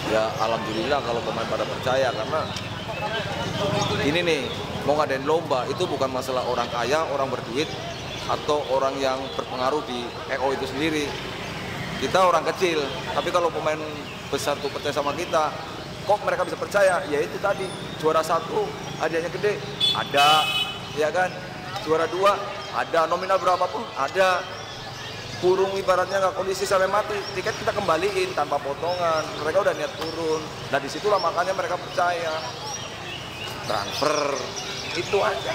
Ya alhamdulillah kalau pemain pada percaya, karena ini nih, mau ngadain lomba itu bukan masalah orang kaya, orang berduit, atau orang yang berpengaruh di EO itu sendiri. Kita orang kecil, tapi kalau pemain besar tuh percaya sama kita, kok mereka bisa percaya? Ya itu tadi, juara 1 hadiahnya gede, ada, ya kan? Juara 2 ada, nominal berapapun ada. Burung ibaratnya nggak kondisi sampai mati, tiket kita kembaliin tanpa potongan. Mereka udah niat turun, nah disitulah makanya mereka percaya. Transfer, itu aja.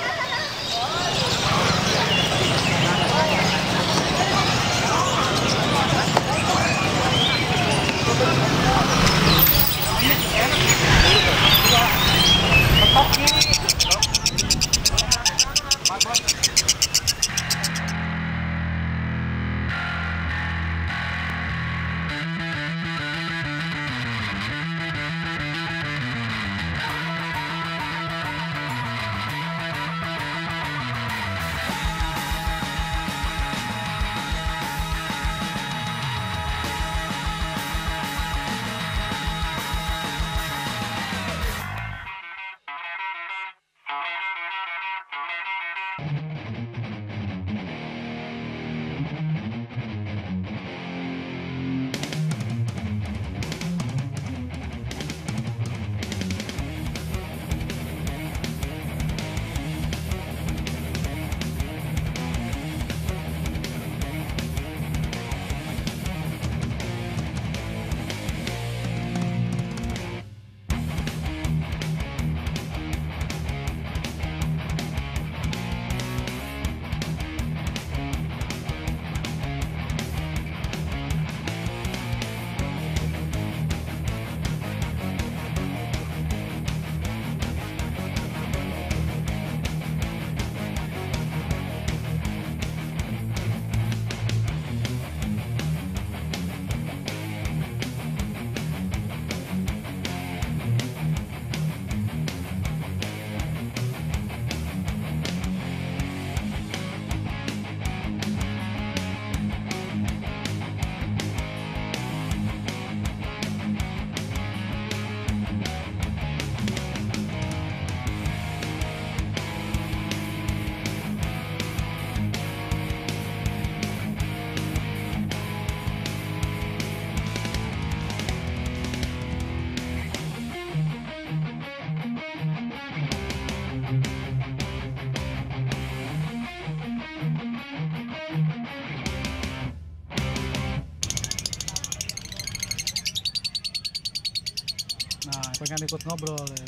Nah, pengen ikut ngobrol ya.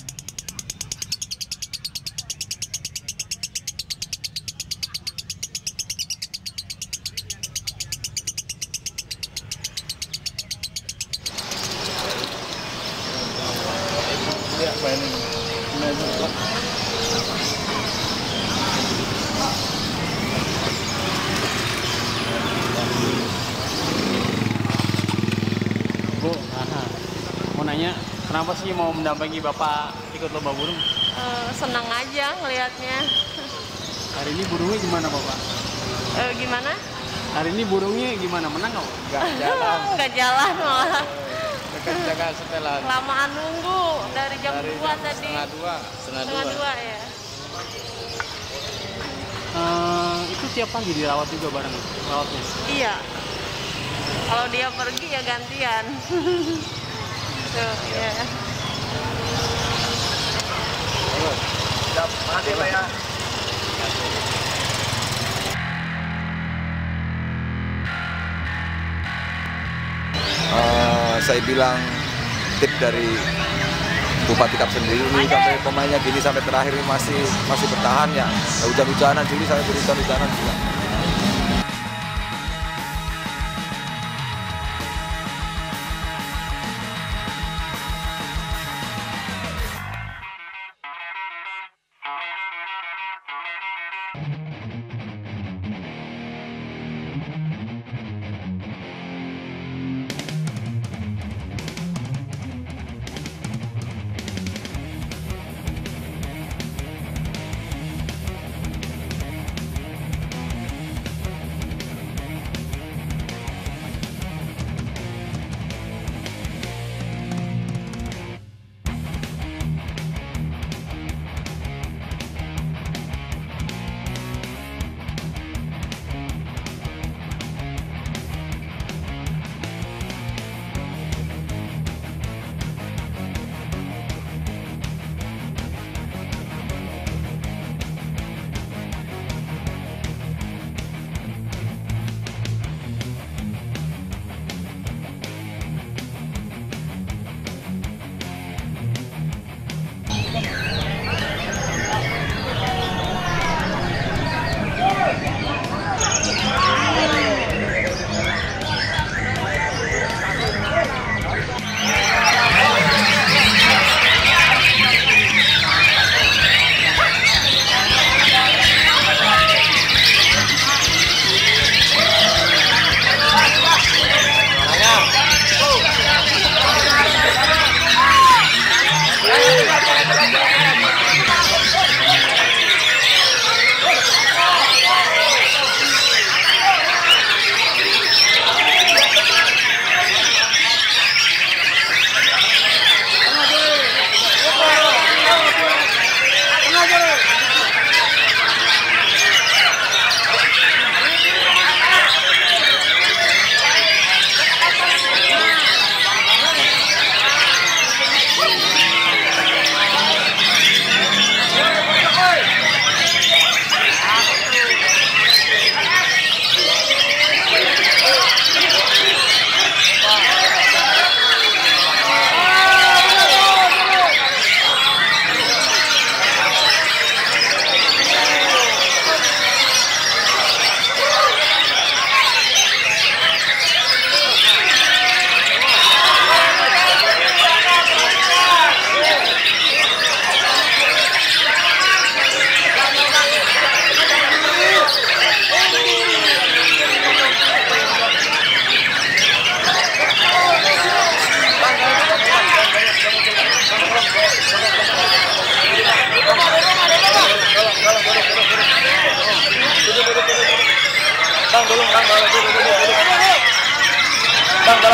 Bu, mau nanya, kenapa sih mau mendampingi Bapak ikut lomba burung? Senang aja ngelihatnya. Hari ini burungnya gimana, Bapak? Gimana? Hari ini burungnya gimana? Menang nggak? Nggak jalan. Nggak jalan malah. Jaga setelan. Lamaan nunggu dari jam 2 tadi. Setengah Setengah 2 ya. Itu tiap pagi dirawat juga bareng rawatnya? Iya. Kalau dia pergi ya gantian. Tuh, ya. Siap, makasih Pak ya. Saya bilang tip dari Bupati Kap sendiri ini, sampai pemainnya gini sampai terakhir ini masih bertahan ya. Hujan-hujanan Juli sampai berhujan-hujanan juga.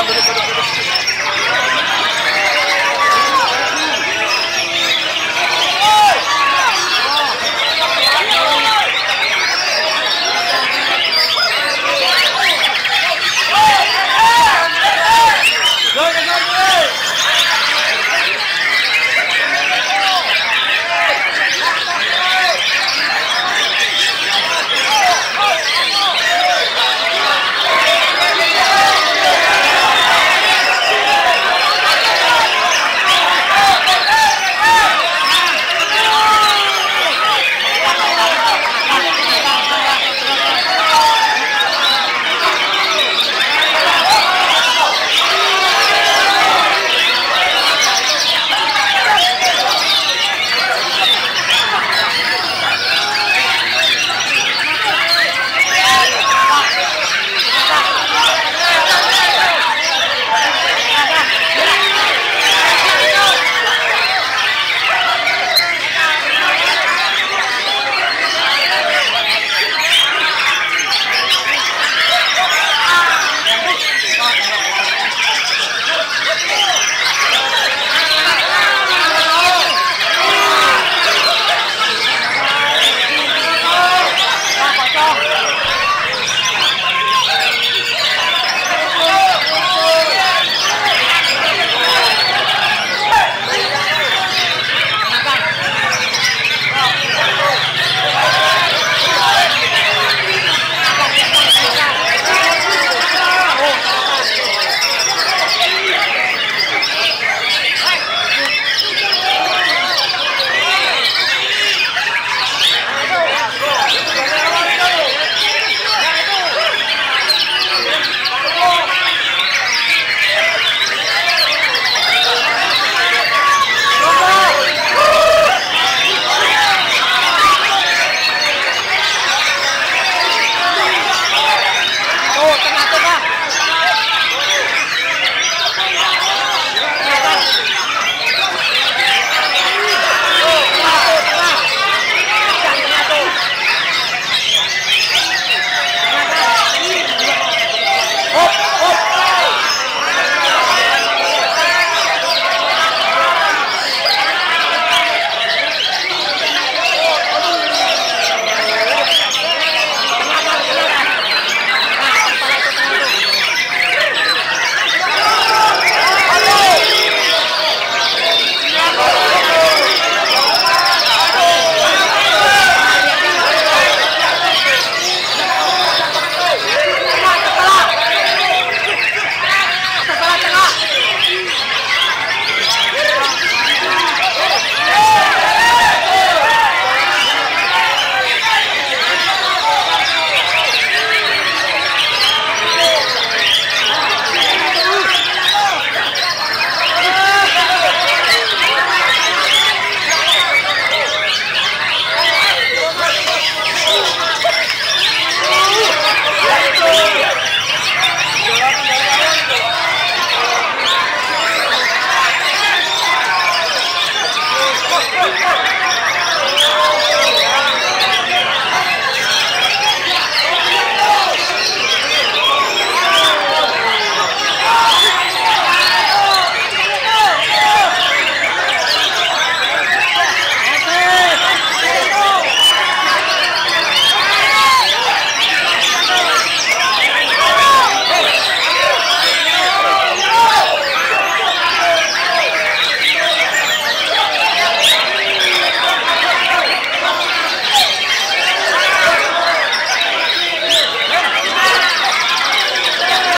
Go, go, go, go.